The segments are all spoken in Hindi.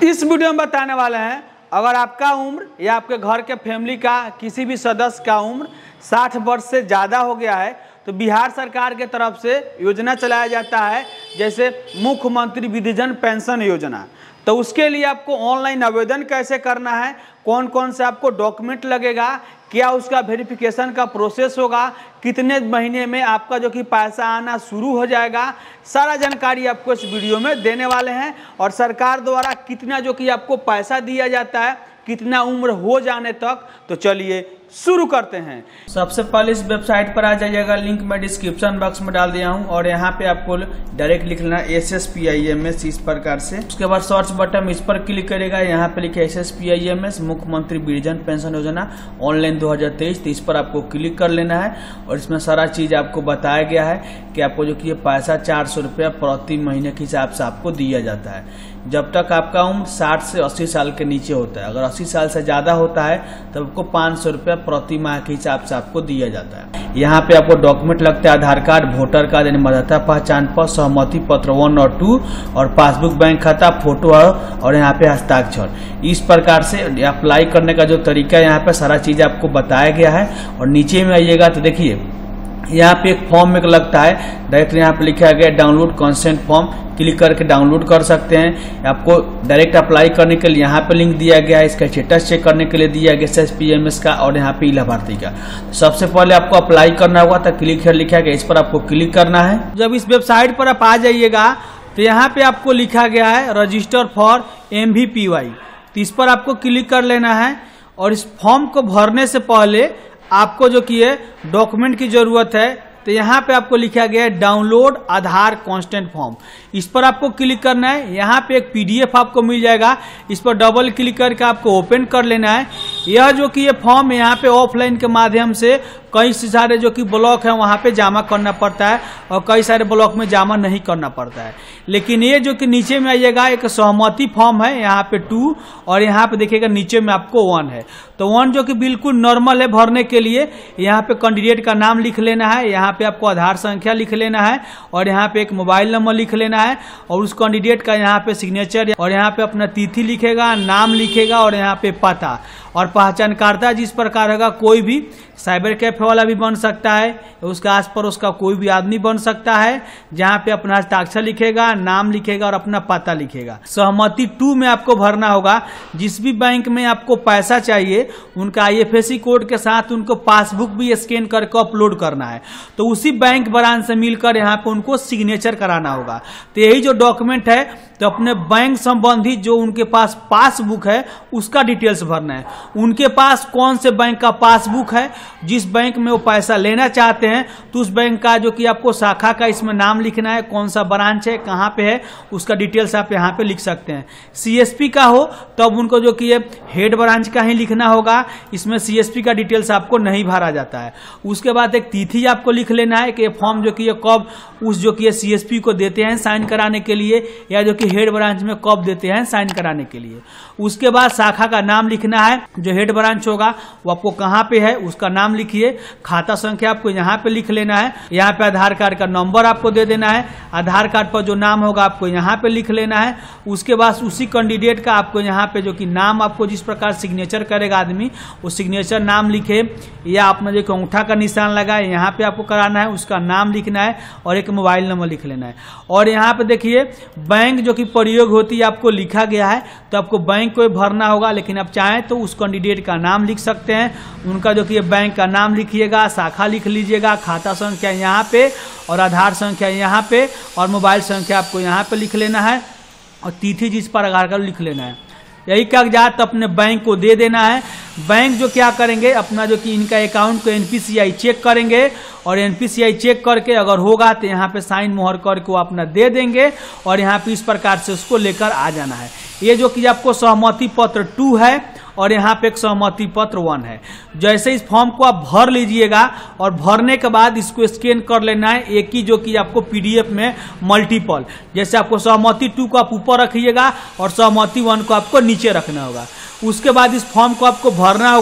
इस वीडियो में बताने वाले हैं, अगर आपका उम्र या आपके घर के फैमिली का किसी भी सदस्य का उम्र 60 वर्ष से ज़्यादा हो गया है तो बिहार सरकार के तरफ से योजना चलाया जाता है, जैसे मुख्यमंत्री वृद्धजन पेंशन योजना। तो उसके लिए आपको ऑनलाइन आवेदन कैसे करना है, कौन कौन से आपको डॉक्यूमेंट लगेगा, क्या उसका वेरिफिकेशन का प्रोसेस होगा, कितने महीने में आपका जो कि पैसा आना शुरू हो जाएगा, सारा जानकारी आपको इस वीडियो में देने वाले हैं। और सरकार द्वारा कितना जो कि आपको पैसा दिया जाता है, कितना उम्र हो जाने तक। तो चलिए शुरू करते हैं। सबसे पहले इस वेबसाइट पर आ जाइएगा, लिंक मैं डिस्क्रिप्शन बॉक्स में डाल दिया हूं और यहाँ पे आपको डायरेक्ट लिख लेना SSPIMS इस प्रकार से। उसके बाद सर्च बटन इस पर क्लिक करेगा, यहाँ पे लिखे SSPIMS मुख्यमंत्री वृद्धजन पेंशन योजना ऑनलाइन 2023। तो इस पर आपको क्लिक कर लेना है और इसमें सारा चीज आपको बताया गया है कि आपको जो कि ये पैसा 400 रुपया प्रति महीने के हिसाब से आपको दिया जाता है जब तक आपका उम्र 60 से 80 साल के नीचे होता है। अगर 80 साल से ज्यादा होता है तब आपको 500 रुपया प्रति माह के हिसाब से आपको दिया जाता है। यहाँ पे आपको डॉक्यूमेंट लगता है आधार कार्ड, वोटर कार्ड यानी मतदाता पहचान पत्र, सहमति पत्र 1 और 2 और पासबुक, बैंक खाता, फोटो और यहाँ पे हस्ताक्षर। इस प्रकार से अप्लाई करने का जो तरीका है यहाँ पे सारा चीज आपको बताया गया है। और नीचे में आइएगा तो देखिए यहाँ पे एक फॉर्म में लगता है, डायरेक्ट यहाँ पे लिखा गया डाउनलोड कंसेंट फॉर्म, क्लिक करके डाउनलोड कर सकते हैं। आपको डायरेक्ट अप्लाई करने के लिए यहाँ पे लिंक दिया गया है, इसका स्टेटस चेक करने के लिए दिया गया SSPIMS का और यहाँ पे लाभार्थी का। सबसे पहले आपको अप्लाई करना होगा तो क्लिक here लिखा गया, इस पर आपको क्लिक करना है। जब इस वेबसाइट पर आप आ जाइएगा तो यहाँ पे आपको लिखा गया है रजिस्टर फॉर MVPY, तो इस पर आपको क्लिक कर लेना है। और इस फॉर्म को भरने से पहले आपको जो कि है डॉक्यूमेंट की जरूरत है, तो यहाँ पे आपको लिखा गया है डाउनलोड आधार कांस्टेंट फॉर्म, इस पर आपको क्लिक करना है। यहाँ पे एक PDF आपको मिल जाएगा, इस पर डबल क्लिक करके आपको ओपन कर लेना है। यह जो कि ये फॉर्म यहाँ पे ऑफलाइन के माध्यम से कई सारे जो कि ब्लॉक है वहाँ पे जमा करना पड़ता है और कई सारे ब्लॉक में जमा नहीं करना पड़ता है। लेकिन ये जो कि नीचे में आइएगा एक सहमति फॉर्म है, यहाँ पे 2 और यहाँ पे देखिएगा नीचे में आपको 1 है। तो 1 जो कि बिल्कुल नॉर्मल है भरने के लिए, यहाँ पे कैंडिडेट का नाम लिख लेना है, यहाँ पे आपको आधार संख्या लिख लेना है और यहाँ पे एक मोबाइल नंबर लिख लेना है और उस कैंडिडेट का यहाँ पे सिग्नेचर और यहाँ पे अपना तिथि लिखेगा, नाम लिखेगा और यहाँ पे पता और पहचानकर्ता जिस प्रकार होगा, कोई भी साइबर कैफे वाला भी बन सकता है, उसके आस पर उसका कोई भी आदमी बन सकता है, जहाँ पे अपना हस्ताक्षर लिखेगा, नाम लिखेगा और अपना पता लिखेगा। सहमति 2 में आपको भरना होगा, जिस भी बैंक में आपको पैसा चाहिए उनका IFSC कोड के साथ उनको पासबुक भी स्कैन करके अपलोड करना है, तो उसी बैंक ब्रांच से मिलकर यहाँ पे उनको सिग्नेचर कराना होगा। तो यही जो डॉक्यूमेंट है, तो अपने बैंक संबंधी जो उनके पास पासबुक है उसका डिटेल्स भरना है। उनके पास कौन से बैंक का पासबुक है, जिस बैंक में वो पैसा लेना चाहते हैं तो उस बैंक का जो कि आपको शाखा का इसमें नाम लिखना है, कौन सा ब्रांच है, कहाँ पे है, उसका डिटेल्स आप यहाँ पे लिख सकते हैं। CSP का हो तब उनको जो कि ये हेड ब्रांच का ही लिखना होगा, इसमें CSP का डिटेल्स आपको नहीं भरा जाता है। उसके बाद एक तिथि आपको लिख लेना है कि फॉर्म जो कि ये कब उस जो कि CSP को देते हैं साइन कराने के लिए, या जो कि हेड ब्रांच में कब देते हैं साइन कराने के लिए। उसके बाद शाखा का नाम लिखना है, जो हेड ब्रांच होगा वो आपको कहाँ पे है उसका नाम लिखिए। खाता संख्या आपको यहाँ पे लिख लेना है, यहाँ पे आधार कार्ड का नंबर आपको दे देना है, आधार कार्ड पर जो नाम होगा आपको यहाँ पे लिख लेना है। उसके बाद उसी कैंडिडेट का आपको यहाँ पे जो कि नाम आपको जिस प्रकार सिग्नेचर करेगा आदमी, वो सिग्नेचर नाम लिखे, या अपना जो अंगूठा का निशान लगाए यहाँ पे आपको कराना है, उसका नाम लिखना है और एक मोबाइल नंबर लिख लेना है। और यहाँ पे देखिए बैंक जो कि प्रयोग होती है आपको लिखा गया है, तो आपको बैंक को भरना होगा, लेकिन आप चाहें तो उस कैंडिडेट का नाम लिख सकते हैं, उनका जो कि बैंक का नाम लिखिएगा, शाखा लिख लीजिएगा, खाता संख्या यहाँ पे और आधार संख्या यहाँ पे और मोबाइल संख्या आपको यहाँ पे लिख लेना है और तिथि जिस पर आधार कार्ड लिख लेना है। यही कागजात अपने बैंक को दे देना है। बैंक जो क्या करेंगे, अपना जो कि इनका अकाउंट को NPCI चेक करेंगे और NPCI चेक करके अगर होगा तो यहाँ पे साइन मोहर करके वो अपना दे देंगे और यहाँ पे इस प्रकार से उसको लेकर आ जाना है। ये जो कि आपको सहमति पत्र 2 है और यहाँ पे एक सहमति पत्र 1 है। जैसे इस फॉर्म को आप भर लीजिएगा और भरने के बाद इसको स्कैन कर लेना है, एक ही जो कि आपको PDF में मल्टीपल, जैसे आपको सहमति 2 को आप ऊपर रखिएगा और सहमति 1 को आपको नीचे रखना होगा। उसके बाद इस फॉर्म को आपको भरना होगा।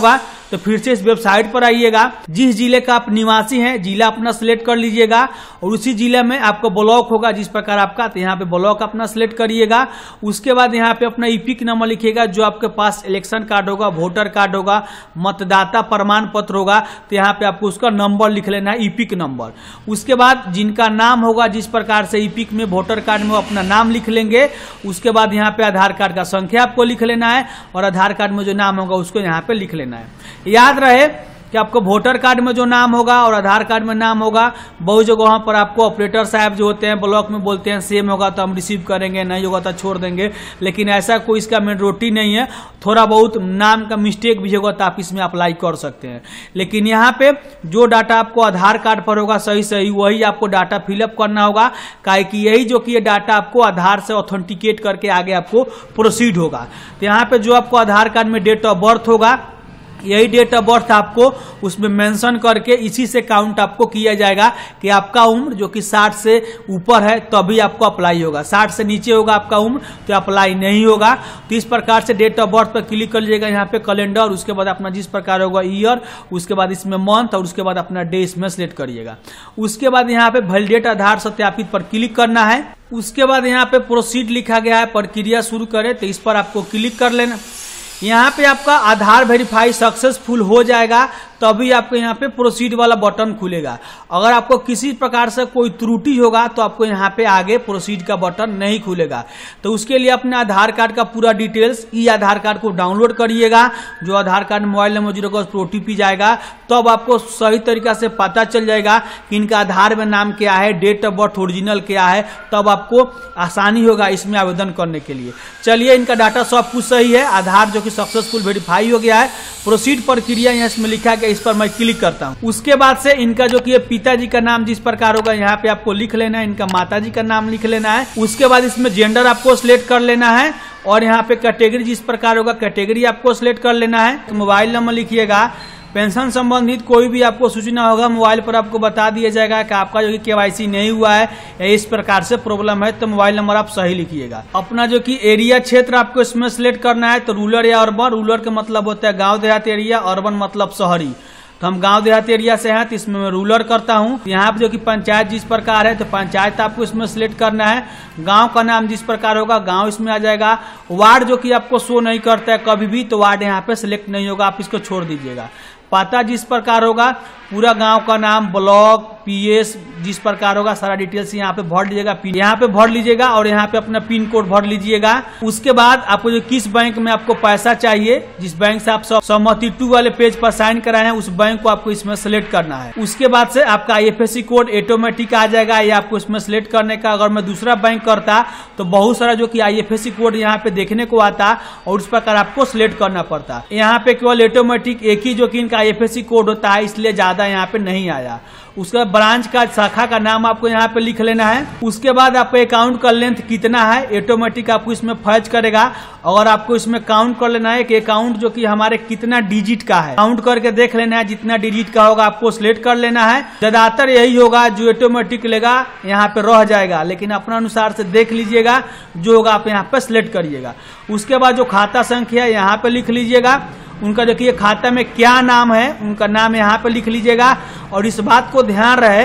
तो फिर से इस वेबसाइट पर आइएगा। जिस जिले का आप निवासी हैं जिला अपना सिलेक्ट कर लीजिएगा और उसी जिले में आपका ब्लॉक होगा जिस प्रकार आपका, तो यहाँ पे ब्लॉक अपना सिलेक्ट करिएगा। उसके बाद यहाँ पे अपना ईपिक नंबर लिखिएगा, जो आपके पास इलेक्शन कार्ड होगा, वोटर कार्ड होगा, मतदाता प्रमाण पत्र होगा, तो यहाँ पे आपको उसका नंबर लिख लेना है, ईपिक नंबर। उसके बाद जिनका नाम होगा जिस प्रकार से ईपिक में वोटर कार्ड में अपना नाम लिख लेंगे। उसके बाद यहाँ पे आधार कार्ड का संख्या आपको लिख लेना है और आधार कार्ड में जो नाम होगा उसको यहाँ पे लिख लेना है। याद रहे कि आपको वोटर कार्ड में जो नाम होगा और आधार कार्ड में नाम होगा, बहुत जगहों पर आपको ऑपरेटर साहब जो होते हैं ब्लॉक में बोलते हैं सेम होगा तो हम रिसीव करेंगे, नहीं होगा तो छोड़ देंगे, लेकिन ऐसा कोई इसका मेजॉरिटी नहीं है। थोड़ा बहुत नाम का मिस्टेक भी होगा तो आप इसमें अप्लाई कर सकते हैं, लेकिन यहाँ पे जो डाटा आपको आधार कार्ड पर होगा सही वही आपको डाटा फिलअप करना होगा, काहे कि यही जो कि ये डाटा आपको आधार से ऑथेंटिकेट करके आगे आपको प्रोसीड होगा। तो यहाँ पे जो आपको आधार कार्ड में डेट ऑफ बर्थ होगा, यही डेट ऑफ बर्थ आपको उसमें मेंशन करके इसी से काउंट आपको किया जाएगा कि आपका उम्र जो कि 60 से ऊपर है तभी आपको अप्लाई होगा, 60 से नीचे होगा आपका उम्र तो अप्लाई नहीं होगा। तो इस प्रकार से डेट ऑफ बर्थ पर क्लिक कर लीजिएगा यहाँ पे कैलेंडर, उसके बाद अपना जिस प्रकार होगा ईयर, उसके बाद इसमें मंथ और उसके बाद अपना डे इसमें सिलेक्ट करिएगा। उसके बाद यहाँ पे वैलिडेट आधार सत्यापित पर क्लिक करना है। उसके बाद यहाँ पे प्रोसीड लिखा गया है, प्रक्रिया शुरू करें, तो इस पर आपको क्लिक कर लेना। यहाँ पे आपका आधार वेरीफाई सक्सेसफुल हो जाएगा तभी आपको यहाँ पे प्रोसीड वाला बटन खुलेगा। अगर आपको किसी प्रकार से कोई त्रुटि होगा तो आपको यहाँ पे आगे प्रोसीड का बटन नहीं खुलेगा। तो उसके लिए अपने आधार कार्ड का पूरा डिटेल्स ई आधार कार्ड को डाउनलोड करिएगा। जो आधार कार्ड मोबाइल नंबर 0 का ओटीपी जाएगा तब आपको सही तरीका से पता चल जाएगा कि इनका आधार में नाम क्या है, डेट ऑफ बर्थ ओरिजिनल क्या है, तब आपको आसानी होगा इसमें आवेदन करने के लिए। चलिए इनका डाटा सब कुछ सही है, आधार जो कि सक्सेसफुल वेरीफाई हो गया है। प्रोसीड प्रक्रिया यहाँ इसमें लिखा गया, इस पर मैं क्लिक करता हूँ। उसके बाद से इनका जो कि पिताजी का नाम जिस प्रकार होगा यहाँ पे आपको लिख लेना है, इनका माताजी का नाम लिख लेना है। उसके बाद इसमें जेंडर आपको सिलेक्ट कर लेना है और यहाँ पे कैटेगरी जिस प्रकार होगा कैटेगरी आपको सिलेक्ट कर लेना है। तो मोबाइल नंबर लिखिएगा, पेंशन संबंधित कोई भी आपको सूचना होगा मोबाइल पर आपको बता दिया जाएगा कि आपका जो कि केवाईसी नहीं हुआ है या इस प्रकार से प्रॉब्लम है, तो मोबाइल नंबर आप सही लिखिएगा। अपना जो कि एरिया क्षेत्र आपको इसमें सिलेक्ट करना है, तो रूरल या अर्बन। रूरल का मतलब होता है गांव देहात एरिया, अर्बन मतलब शहरी। तो हम गांव देहात एरिया से हैं तो इसमें मैं रूरल करता हूँ। यहाँ पे जो कि पंचायत जिस प्रकार है तो पंचायत आपको इसमें सिलेक्ट करना है। गांव का नाम जिस प्रकार होगा गांव इसमें आ जाएगा। वार्ड जो कि आपको शो नहीं करता है कभी भी, तो वार्ड यहाँ पे सिलेक्ट नहीं होगा, आप इसको छोड़ दीजिएगा। पता जिस प्रकार होगा पूरा गांव का नाम, ब्लॉक, पीएस जिस प्रकार होगा सारा डिटेल्स यहाँ पे भर लीजिएगा, यहाँ पे भर लीजिएगा और यहाँ पे अपना पिन कोड भर लीजिएगा। उसके बाद आपको जो किस बैंक में आपको पैसा चाहिए, जिस बैंक से आप सहमति 2 वाले पेज पर साइन कराए हैं उस बैंक को आपको इसमें सिलेक्ट करना है। उसके बाद से आपका आईएफएससी कोड ऑटोमेटिक आ जाएगा, ये आपको इसमें सिलेक्ट करने का। अगर मैं दूसरा बैंक करता तो बहुत सारा जो कि आईएफएससी कोड यहाँ पे देखने को आता और उस प्रकार आपको सिलेक्ट करना पड़ता। यहाँ पे केवल ऑटोमेटिक एक ही जो कि इनका आईएफएससी कोड होता है, इसलिए ज्यादा यहाँ पे नहीं आया। उसका ब्रांच का शाखा का नाम आपको यहाँ पे लिख लेना है। उसके बाद आपको अकाउंट का लेंथ कितना है ऑटोमेटिक आपको इसमें फर्ज करेगा और आपको इसमें काउंट कर लेना है कि अकाउंट जो कि हमारे कितना डिजिट का है, काउंट करके देख लेना है। जितना डिजिट का होगा आपको सिलेक्ट कर लेना है। ज्यादातर यही होगा जो ऑटोमेटिक लेगा यहाँ पे रह जाएगा, लेकिन अपना अनुसार से देख लीजिएगा, जो होगा आप यहाँ पे सिलेक्ट करिएगा। उसके बाद जो खाता संख्या यहाँ पे लिख लीजिएगा, उनका जो कि खाता में क्या नाम है उनका नाम यहाँ पे लिख लीजिएगा। और इस बात को ध्यान रहे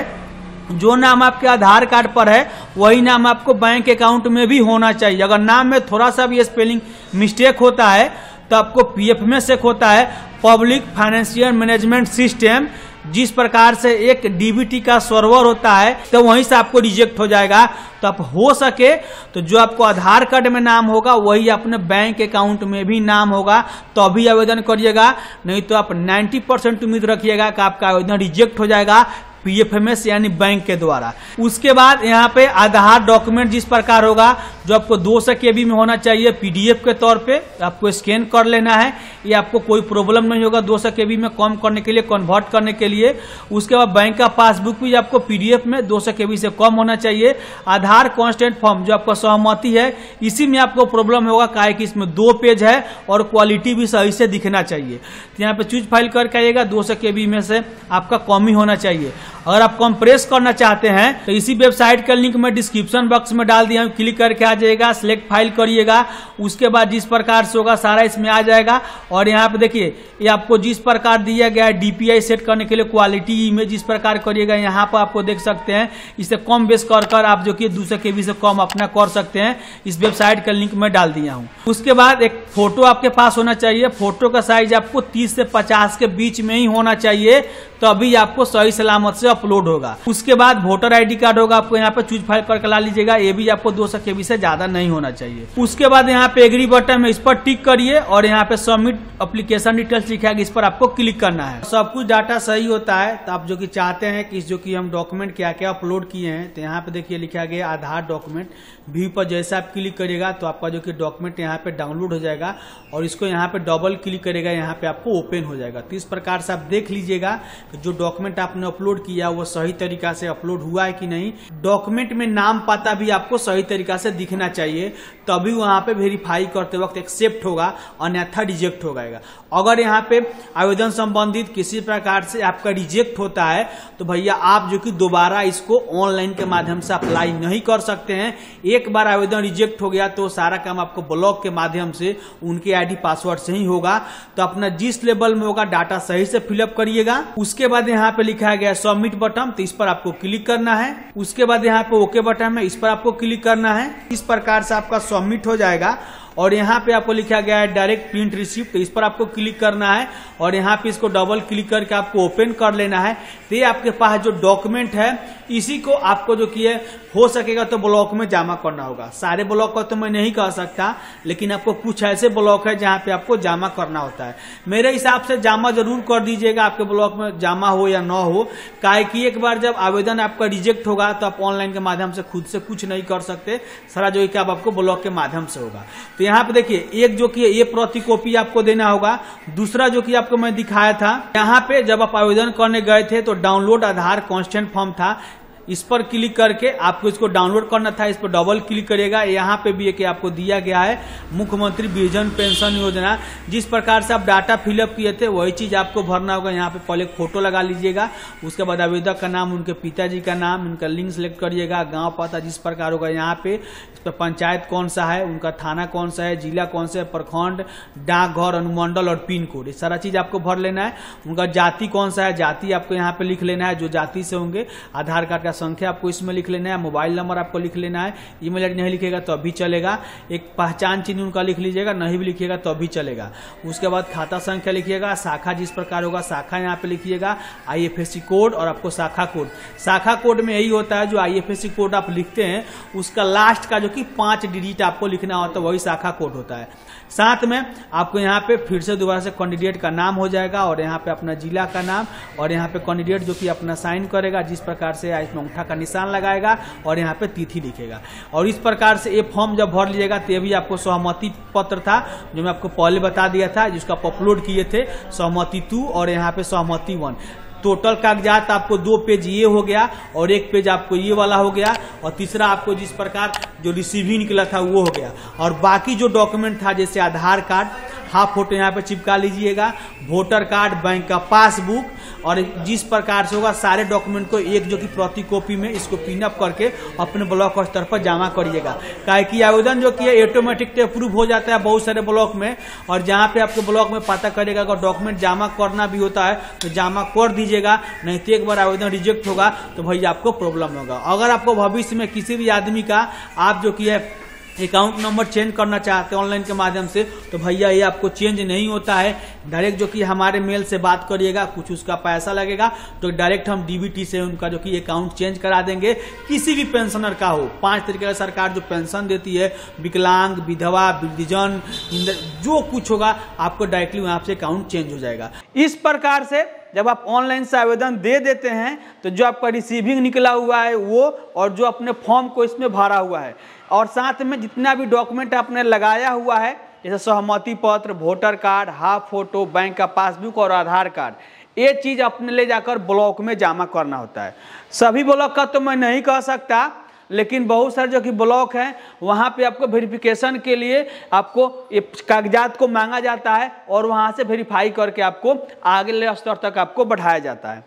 जो नाम आपके आधार कार्ड पर है वही नाम आपको बैंक अकाउंट में भी होना चाहिए। अगर नाम में थोड़ा सा भी स्पेलिंग मिस्टेक होता है तो आपको पीएफ में चेक होता है, पब्लिक फाइनेंशियल मैनेजमेंट सिस्टम जिस प्रकार से एक डीबीटी का सर्वर होता है तो वहीं से आपको रिजेक्ट हो जाएगा। तो आप हो सके तो जो आपको आधार कार्ड में नाम होगा वही अपने बैंक अकाउंट में भी नाम होगा तो अभी आवेदन करिएगा, नहीं तो आप 90% उम्मीद रखिएगा कि आपका आवेदन रिजेक्ट हो जाएगा पीएफएमएस यानी बैंक के द्वारा। उसके बाद यहाँ पे आधार डॉक्यूमेंट जिस प्रकार होगा जो आपको 200 KB में होना चाहिए पीडीएफ के तौर पे, आपको स्कैन कर लेना है। ये आपको कोई प्रॉब्लम नहीं होगा 200 KB में कम करने के लिए, कन्वर्ट करने के लिए। उसके बाद बैंक का पासबुक भी आपको पीडीएफ में 200 KB से कम होना चाहिए। आधार कांस्टेंट फॉर्म जो आपका सहमति है इसी में आपको प्रॉब्लम होगा, काहे कि इसमें 2 पेज है और क्वालिटी भी सही से दिखना चाहिए। तो यहाँ पे चूज फाइल करके आइएगा, 200 KB में से आपका कम ही होना चाहिए। अगर आप कंप्रेस करना चाहते हैं तो इसी वेबसाइट का लिंक मैं डिस्क्रिप्शन बॉक्स में डाल दिया हूँ, क्लिक करके आ जाएगा, सिलेक्ट फाइल करिएगा। उसके बाद जिस प्रकार से होगा सारा इसमें आ जाएगा। और यहाँ पे देखिए ये आपको जिस प्रकार दिया गया है डीपीआई सेट करने के लिए क्वालिटी इमेज जिस प्रकार करिएगा, यहाँ पर आपको देख सकते हैं इसे कम बेस कर आप जो कि 200 KB से कम अपना कर सकते हैं। इस वेबसाइट का लिंक मैं डाल दिया हूँ। उसके बाद एक फोटो आपके पास होना चाहिए। फोटो का साइज आपको 30 से 50 के बीच में ही होना चाहिए, तभी आपको सही सलामत से अपलोड होगा। उसके बाद वोटर आईडी कार्ड होगा, आपको यहाँ पे चूज फाइल करके ला लीजिएगा। ये भी आपको 200 KB से ज्यादा नहीं होना चाहिए। उसके बाद यहाँ पे एग्री बटन है, इस पर टिक करिए और यहाँ पे सबमिट एप्लीकेशन डिटेल्स लिखा है, इस पर आपको क्लिक करना है। सब कुछ डाटा सही होता है तो आप जो कि चाहते हैं कि जो कि हम डॉक्यूमेंट क्या क्या अपलोड किए हैं, तो यहाँ पे देखिए लिखा गया आधार डॉक्यूमेंट। व्यू पर जैसे आप क्लिक करिएगा तो आपका जो कि डॉक्यूमेंट यहाँ पे डाउनलोड हो जाएगा और इसको यहाँ पे डबल क्लिक करेगा, यहाँ पे आपको ओपन हो जाएगा। तो इस प्रकार से आप देख लीजिएगा कि जो डॉक्यूमेंट आपने अपलोड किया वो सही तरीका से अपलोड हुआ है कि नहीं। डॉक्यूमेंट में नाम पता भी आपको सही तरीका से दिखना चाहिए, तभी वहां पे वेरीफाई करते वक्त एक्सेप्ट होगा, अन्यथा रिजेक्ट हो जाएगा। अगर यहाँ पे आवेदन संबंधित किसी प्रकार से आपका रिजेक्ट होता है तो भैया आप जो कि दोबारा इसको ऑनलाइन के माध्यम से अप्लाई नहीं कर सकते हैं। एक बार आवेदन रिजेक्ट हो गया तो सारा काम आपको ब्लॉक के माध्यम से उनके आईडी पासवर्ड से ही होगा। तो अपना जिस लेवल में होगा डाटा सही से फिलअप करिएगा। उसके बाद यहाँ पे लिखा गया सबमिट बटन, तो इस पर आपको क्लिक करना है। उसके बाद यहाँ पे ओके बटन है, इस पर आपको क्लिक करना है। इस प्रकार से आपका सबमिट हो जाएगा। और यहाँ पे आपको लिखा गया है डायरेक्ट प्रिंट रिसिप्ट, तो इस पर आपको क्लिक करना है और यहाँ पे इसको डबल क्लिक करके आपको ओपन कर लेना है। तो ये आपके पास जो डॉक्यूमेंट है इसी को आपको जो कि हो सकेगा तो ब्लॉक में जमा करना होगा। सारे ब्लॉक का तो मैं नहीं कह सकता, लेकिन आपको कुछ ऐसे ब्लॉक है जहाँ पे आपको जमा करना होता है। मेरे हिसाब से जमा जरूर कर दीजिएगा, आपके ब्लॉक में जमा हो या ना हो। काहे कि एक बार जब आवेदन आपका रिजेक्ट होगा तो आप ऑनलाइन के माध्यम से खुद से कुछ नहीं कर सकते, सारा जो कि आपको ब्लॉक के माध्यम से होगा। तो यहाँ पे देखिए एक जो कि ये प्रति कॉपी आपको देना होगा। दूसरा जो कि आपको मैं दिखाया था, यहाँ पे जब आप आवेदन करने गए थे तो डाउनलोड आधार कांस्टेंट फॉर्म था, इस पर क्लिक करके आपको इसको डाउनलोड करना था। इस पर डबल क्लिक करिएगा। यहाँ पे भी कि आपको दिया गया है मुख्यमंत्री वृद्धजन पेंशन योजना, जिस प्रकार से आप डाटा फिलअप किए थे वही चीज आपको भरना होगा। यहाँ पे पहले फोटो लगा लीजिएगा, उसके बाद आवेदक का नाम, उनके पिताजी का नाम, उनका लिंक सेलेक्ट करिएगा, गांव पता जिस प्रकार होगा। यहाँ पे इस पर पंचायत कौन सा है, उनका थाना कौन सा है, जिला कौन सा है, प्रखंड, डाकघर, अनुमंडल और पिन कोड, ये सारा चीज आपको भर लेना है। उनका जाति कौन सा है, जाति आपको यहाँ पे लिख लेना है, जो जाति से होंगे। आधार कार्ड का संख्या आपको इसमें लिख लेना है, मोबाइल नंबर आपको लिख लेना है। ईमेल आईडी नहीं लिखेगा तो अभी चलेगा। एक पहचान चिन्ह उनका लिख लीजिएगा, नहीं भी लिखिएगा तो अभी चलेगा। उसके बाद खाता संख्या लिखिएगा, शाखा जिस प्रकार होगा शाखा यहाँ पे लिखिएगा, IFSC कोड और आपको शाखा कोड। शाखा कोड में यही होता है जो IFSC कोड आप लिखते हैं उसका लास्ट का जो कि 5 डिजिट आपको लिखना होता है, वही शाखा कोड होता है। साथ में आपको यहाँ पे फिर से दोबारा से कैंडिडेट का नाम हो जाएगा और यहाँ पे अपना जिला का नाम और यहाँ पे कैंडिडेट जो कि अपना साइन करेगा, जिस प्रकार से इसमें अंगूठा का निशान लगाएगा और यहाँ पे तिथि लिखेगा। और इस प्रकार से ये फॉर्म जब भर लीजिएगा तो ये भी आपको सहमति पत्र था जो मैं आपको पहले बता दिया था, जिसको आप अपलोड किए थे, सहमति 2 और यहाँ पे सहमति 1। टोटल कागजात आपको 2 पेज ये हो गया और 1 पेज आपको ये वाला हो गया और तीसरा आपको जिस प्रकार जो रिसीविंग निकला था वो हो गया। और बाकी जो डॉक्यूमेंट था जैसे आधार कार्ड, हाफ फोटो यहाँ पे चिपका लीजिएगा, वोटर कार्ड, बैंक का पासबुक और जिस प्रकार से होगा सारे डॉक्यूमेंट को एक जो कि प्रति कॉपी में इसको पिनअप करके अपने ब्लॉक स्तर पर जमा करिएगा। काहे कि आवेदन जो कि ऑटोमेटिक अप्रूव हो जाता है बहुत सारे ब्लॉक में, और जहाँ पे आपके ब्लॉक में पता करेगा अगर डॉक्यूमेंट जमा करना भी होता है तो जमा कर दीजिएगा, नहीं तो एक बार आवेदन रिजेक्ट होगा तो भैया आपको प्रॉब्लम होगा। अगर आपको भविष्य में किसी भी आदमी का आप जो कि है अकाउंट नंबर चेंज करना चाहते हैं ऑनलाइन के माध्यम से तो भैया ये आपको चेंज नहीं होता है। डायरेक्ट जो कि हमारे मेल से बात करिएगा, कुछ उसका पैसा लगेगा तो डायरेक्ट हम DBT से उनका जो कि अकाउंट चेंज करा देंगे। किसी भी पेंशनर का हो, 5 तरीके का सरकार जो पेंशन देती है, विकलांग, विधवा, वृद्धजन, जो कुछ होगा आपको डायरेक्टली वहां से अकाउंट चेंज हो जाएगा। इस प्रकार से जब आप ऑनलाइन से आवेदन दे देते हैं तो जो आपका रिसीविंग निकला हुआ है वो और जो अपने फॉर्म को इसमें भरा हुआ है और साथ में जितना भी डॉक्यूमेंट आपने लगाया हुआ है जैसे सहमति पत्र, voter card, half photo, bank का पासबुक और आधार कार्ड, ये चीज़ अपने ले जाकर ब्लॉक में जमा करना होता है। सभी ब्लॉक का तो मैं नहीं कह सकता, लेकिन बहुत सारे जो कि ब्लॉक हैं वहाँ पे आपको वेरिफिकेशन के लिए आपको ये कागजात को मांगा जाता है और वहाँ से वेरीफाई करके आपको आगे स्तर तक आपको बढ़ाया जाता है।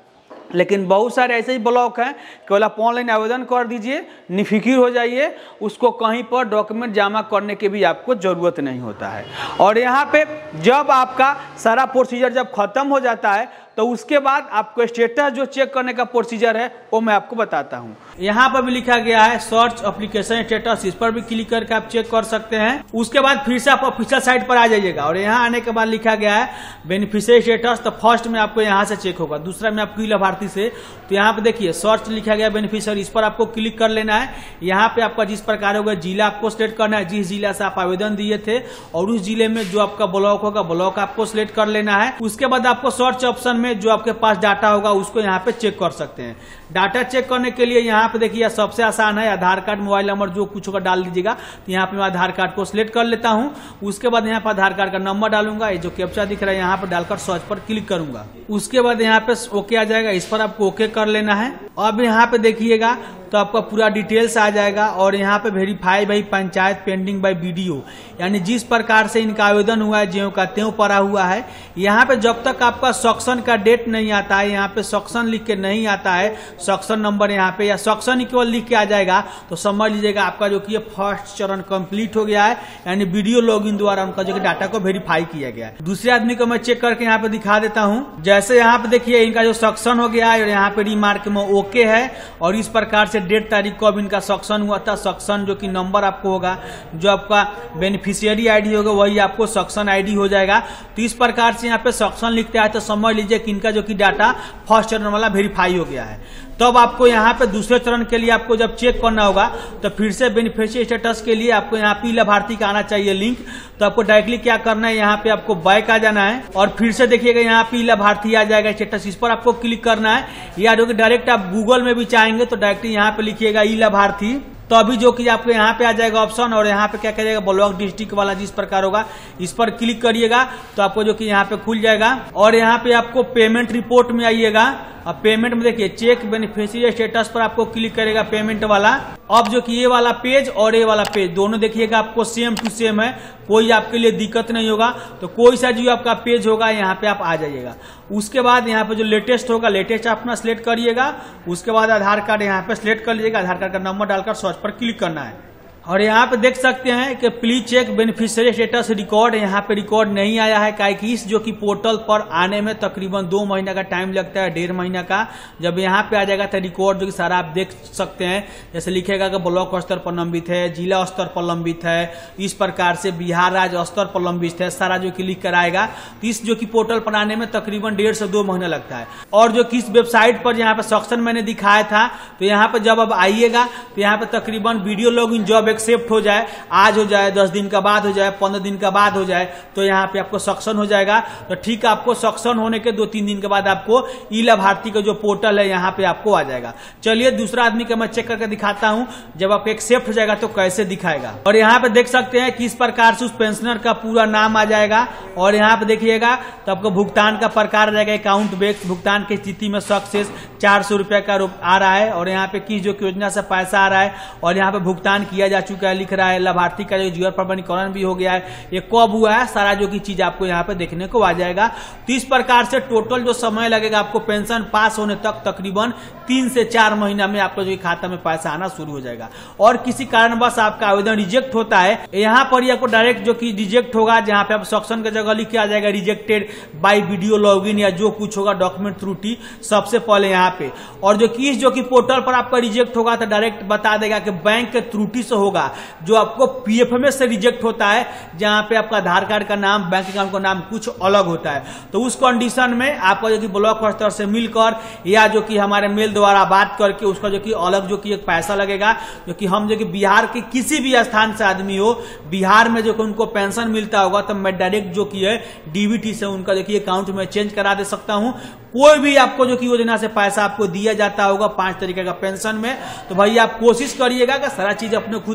लेकिन बहुत सारे ऐसे ही ब्लॉक हैं, केवल आप ऑनलाइन आवेदन कर दीजिए, निफिकिर हो जाइए, उसको कहीं पर डॉक्यूमेंट जमा करने की भी आपको ज़रूरत नहीं होता है। और यहाँ पे जब आपका सारा प्रोसीजर जब खत्म हो जाता है तो उसके बाद आपको स्टेटस जो चेक करने का प्रोसीजर है वो मैं आपको बताता हूँ। यहाँ पर भी लिखा गया है सर्च एप्लीकेशन स्टेटस, इस पर भी क्लिक करके आप चेक कर सकते हैं। उसके बाद फिर से आप ऑफिशियल साइट पर आ जाइएगा और यहाँ आने के बाद लिखा गया है बेनिफिशियरी स्टेटस। तो फर्स्ट में आपको यहाँ से चेक होगा, दूसरा में आपको लाभार्थी से। तो यहाँ पे देखिए सर्च लिखा गया बेनिफिशियरी, इस पर आपको क्लिक कर लेना है। यहाँ पे आपका जिस प्रकार होगा जिला आपको सिलेक्ट करना है, जिस जिला से आप आवेदन दिए थे और उस जिले में जो आपका ब्लॉक होगा ब्लॉक आपको सिलेक्ट कर लेना है। उसके बाद आपको सर्च ऑप्शन में जो आपके पास डाटा होगा उसको यहाँ पे चेक कर सकते हैं। डाटा चेक करने के लिए यहाँ पे देखिए सबसे आसान है, आधार कार्ड मोबाइल नंबर जो कुछ होगा डाल दीजिएगा। तो यहाँ पे मैं आधार कार्ड को सिलेक्ट कर लेता हूँ। उसके बाद यहाँ पे आधार कार्ड का नंबर डालूंगा, ये जो कैप्चा दिख रहा है यहाँ पे डालकर सर्च पर क्लिक करूंगा। उसके बाद यहाँ पे ओके आ जाएगा, इस पर आपको ओके कर लेना है। अब यहाँ पे देखिएगा तो आपका पूरा डिटेल्स आ जाएगा और यहाँ पे verify by panchayat pending by BDO, यानी जिस प्रकार से इनका आवेदन हुआ है ज्यों का त्यों पड़ा हुआ है। यहाँ पे जब तक आपका सक्शन का डेट नहीं आता है, यहाँ पे सक्शन लिख के नहीं आता है, सक्शन नंबर यहाँ पे या सक्शन केवल लिख के आ जाएगा तो समझ लीजिएगा आपका जो कि फर्स्ट चरण कंप्लीट हो गया है, यानी वीडियो लॉगिन द्वारा उनका जो डाटा को वेरीफाई किया गया है। दूसरे आदमी को मैं चेक करके यहाँ पे दिखा देता हूँ। जैसे यहाँ पे देखिए इनका जो सक्शन हो गया है और यहाँ पे रिमार्क में ओके है और इस प्रकार से डेट तारीख को अब इनका सक्शन हुआ था। सक्शन जो कि नंबर आपको होगा, जो आपका बेनिफिशियरी आईडी होगा वही आपको सक्शन आईडी हो जाएगा। तो इस प्रकार से यहाँ पे सक्शन लिखते हैं तो समझ लीजिए कि इनका जो कि डाटा फर्स्ट चरण वाला वेरीफाई हो गया है। तब आपको यहाँ पे दूसरे चरण के लिए आपको जब चेक करना होगा तो फिर से बेनिफिशियरी स्टेटस के लिए आपको यहाँ पे लाभार्थी का आना चाहिए लिंक। तो आपको डायरेक्टली क्या करना है, यहाँ पे आपको बैक आ जाना है और फिर से देखिएगा यहाँ पे लाभार्थी आ जाएगा स्टेटस, इस पर आपको क्लिक करना है। या जो कि डायरेक्ट आप गूगल में भी चाहेंगे तो डायरेक्ट यहाँ पे लिखिएगा ई लाभार्थी, तो अभी जो कि आपको यहाँ पे आ जाएगा ऑप्शन और यहाँ पे क्या करिएगा ब्लॉक डिस्ट्रिक्ट वाला जिस प्रकार होगा इस पर क्लिक करिएगा तो आपको जो कि यहाँ पे खुल जाएगा। और यहाँ पे आपको पेमेंट रिपोर्ट में आइएगा। अब पेमेंट में देखिए चेक बेनिफिशियरी स्टेटस पर आपको क्लिक करेगा पेमेंट वाला। अब जो कि ये वाला पेज और ये वाला पेज दोनों देखिएगा आपको सेम टू सेम है, कोई आपके लिए दिक्कत नहीं होगा। तो कोई सा जो आपका पेज होगा यहाँ पे आप आ जाइएगा। उसके बाद यहाँ पे जो लेटेस्ट होगा लेटेस्ट अपना सिलेक्ट करिएगा। उसके बाद आधार कार्ड यहाँ पे सिलेक्ट कर लीजिएगा, आधार कार्ड का नंबर डालकर सर्च पर क्लिक करना है। और यहाँ पे देख सकते हैं कि please check beneficiary status record, यहाँ पे रिकॉर्ड नहीं आया है काहे कि इस जो कि पोर्टल पर आने में तकरीबन 2 महीना का टाइम लगता है, 1.5 महीना का। जब यहाँ पे आ जाएगा तो रिकॉर्ड जो कि सारा आप देख सकते हैं, जैसे लिखेगा कि ब्लॉक स्तर पर लंबित है, जिला स्तर पर लंबित है, इस प्रकार से बिहार राज्य स्तर पर लंबित है, सारा जो कि लिख कर आएगा। तो इस जो कि पोर्टल पर आने में तकरीबन 1.5 से 2 महीना लगता है। और जो कि इस वेबसाइट पर यहाँ पे सेक्शन मैंने दिखाया था तो यहाँ पे जब अब आइएगा तो यहाँ पे तकरीबन वीडियो लॉगिन जॉब एक्सेप्ट हो जाए, आज हो जाए, 10 दिन का बाद हो जाए, 15 दिन का बाद हो जाए तो यहाँ पे आपको सक्शन हो जाएगा। तो ठीक है, आपको सक्शन होने के 2-3 दिन के बाद आपको ई लाभार्थी का जो पोर्टल है यहाँ पे आपको आ जाएगा। चलिए दूसरा आदमी का मैं चेक करके दिखाता हूँ जब आपको एक्सेप्ट हो जाएगा तो कैसे दिखाएगा। और यहाँ पे देख सकते हैं कि इस प्रकार से उस पेंशनर का पूरा नाम आ जाएगा और यहाँ पे देखिएगा तो आपको भुगतान का प्रकार आ जाएगा अकाउंट बेस्ड, भुगतान की स्थिति में सक्सेस 400 रुपए का आ रहा है और यहाँ पे किस जो योजना से पैसा आ रहा है और यहाँ पे भुगतान किया जा चुका है लिख रहा है। लाभार्थी का जो जीवन प्रमाणीकरण भी हो गया है, ये कब हुआ है सारा जो की चीज आपको यहाँ पे देखने को आ जाएगा। तो इस प्रकार से टोटल जो समय लगेगा आपको पेंशन पास होने तक तकरीबन 3 से 4 महीना में आपको जो खाता में पैसा आना शुरू हो जाएगा। और किसी कारणवश आपका आवेदन रिजेक्ट होता है, यहाँ पर आपको डायरेक्ट जो कि रिजेक्ट होगा, जहाँ पे आप सेक्शन की जगह लिख के आ जाएगा रिजेक्टेड बाय वीडियो लॉगिन या जो कुछ होगा डॉक्यूमेंट त्रुटि सबसे पहले यहाँ पे। और जो कि इस जो कि पोर्टल पर आपका रिजेक्ट होगा तो डायरेक्ट बता देगा कि बैंक के त्रुटि से होगा, जो आपको पीएफएमएस से रिजेक्ट होता है जहां पे आपका आधार कार्ड का नाम बैंक अकाउंट का नाम कुछ अलग होता है। तो उस कंडीशन में आपका जो कि ब्लॉक स्तर से मिलकर या जो कि हमारे मेल द्वारा बात करके उसका जो कि अलग जो कि एक पैसा लगेगा, जो कि हम जो कि बिहार के किसी भी स्थान से आदमी हो, बिहार में जो कि उनको पेंशन मिलता होगा तो मैं डायरेक्ट जो कि है डीबीटी से उनका जो कि अकाउंट में चेंज करा दे सकता हूं। कोई भी आपको जो कि योजना से पैसा आपको दिया जाता होगा 5 तरीके का पेंशन में, तो भाई आप कोशिश करिएगा कि सारा चीज अपने खुद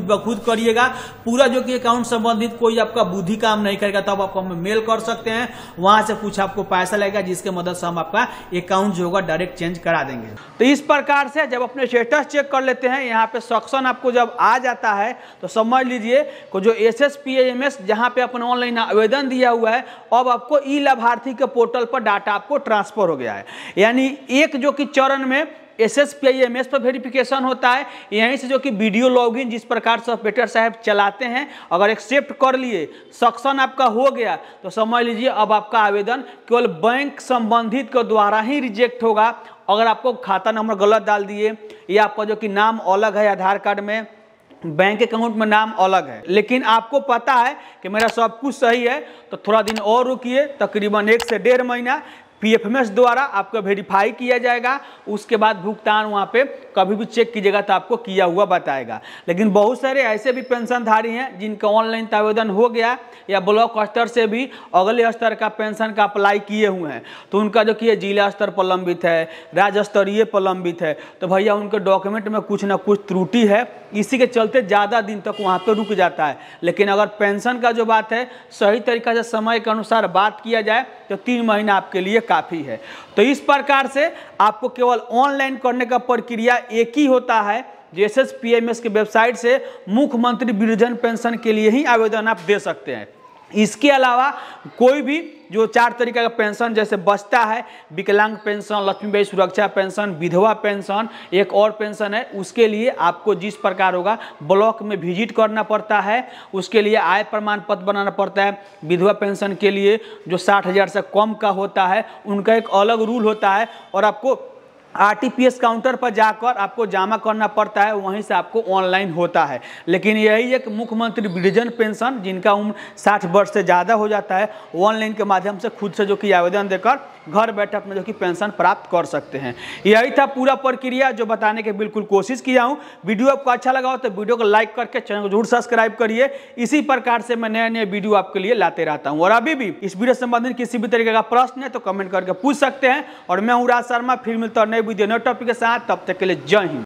खुद ब खुद करिएगा। पूरा जो कि अकाउंट संबंधित कोई आपका बुद्धि काम नहीं करेगा तब आप हमें मेल कर सकते हैं, वहां से कुछ आपको पैसा लगेगा जिसके मदद से हम आपका अकाउंट जो होगा डायरेक्ट चेंज करा देंगे। तो इस प्रकार से जब अपने स्टेटस चेक कर लेते हैं, यहाँ पे सेक्शन आपको जब आ जाता है तो समझ लीजिए कि जो SSPAMS जहां पे अपन ऑनलाइन आवेदन दिया हुआ है, अब आपको ई लाभार्थी के पोर्टल पर डाटा आपको ट्रांसफर हो गया है। यानी एक जो कि चरण में SSPAMS पर वेरिफिकेशन होता है, यहीं से जो कि वीडियो लॉगिन जिस प्रकार से ऑपरेटर साहब चलाते हैं, अगर एक्सेप्ट कर लिए, सक्शन आपका हो गया तो समझ लीजिए अब आपका आवेदन केवल बैंक संबंधित के द्वारा ही रिजेक्ट होगा। अगर आपको खाता नंबर गलत डाल दिए या आपका जो कि नाम अलग है आधार कार्ड में, बैंक अकाउंट में नाम अलग है, लेकिन आपको पता है कि मेरा सब कुछ सही है, तो थोड़ा दिन और रुकिए, तकरीबन 1 से 1.5 महीना PFMS द्वारा आपका वेरीफाई किया जाएगा। उसके बाद भुगतान वहाँ पे कभी भी चेक कीजिएगा तो आपको किया हुआ बताएगा। लेकिन बहुत सारे ऐसे भी पेंशनधारी हैं जिनका ऑनलाइन आवेदन हो गया या ब्लॉक स्तर से भी अगले स्तर का पेंशन का अप्लाई किए हुए हैं, तो उनका जो कि जिला स्तर पर लंबित है, राज्य स्तरीय पर लंबित है, तो भैया उनके डॉक्यूमेंट में कुछ ना कुछ त्रुटि है, इसी के चलते ज़्यादा दिन तक वहाँ पर रुक जाता है। लेकिन अगर पेंशन का जो बात है सही तरीका से समय के अनुसार बात किया जाए तो 3 महीना आपके लिए काफ़ी है। तो इस प्रकार से आपको केवल ऑनलाइन करने का प्रक्रिया एक ही होता है। SSPAMS के वेबसाइट से मुख्यमंत्री वृद्धजन पेंशन के लिए ही आवेदन आप दे सकते हैं। इसके अलावा कोई भी जो 4 तरीका का पेंशन जैसे बचता है, विकलांग पेंशन, लक्ष्मीबाई सुरक्षा पेंशन, विधवा पेंशन, एक और पेंशन है, उसके लिए आपको जिस प्रकार होगा ब्लॉक में विजिट करना पड़ता है, उसके लिए आय प्रमाण पत्र बनाना पड़ता है। विधवा पेंशन के लिए जो 60,000 से कम का होता है उनका एक अलग रूल होता है और आपको RTPS काउंटर पर जाकर आपको जमा करना पड़ता है, वहीं से आपको ऑनलाइन होता है। लेकिन यही एक मुख्यमंत्री वृद्धजन पेंशन जिनका उम्र 60 वर्ष से ज़्यादा हो जाता है, ऑनलाइन के माध्यम से खुद से जो कि आवेदन देकर घर बैठे अपने जो कि पेंशन प्राप्त कर सकते हैं। यही था पूरा प्रक्रिया जो बताने की बिल्कुल कोशिश किया हूँ। वीडियो आपको अच्छा लगा हो तो वीडियो को लाइक करके चैनल को जरूर सब्सक्राइब करिए। इसी प्रकार से मैं नए वीडियो आपके लिए लाते रहता हूँ। और अभी भी इस वीडियो संबंधित किसी भी तरीके का प्रश्न है तो कमेंट करके पूछ सकते हैं। और मैं हूँ राज शर्मा, फिर मिलता हूँ नए वीडियो नए टॉपिक के साथ। तब तक के लिए जय हिंद।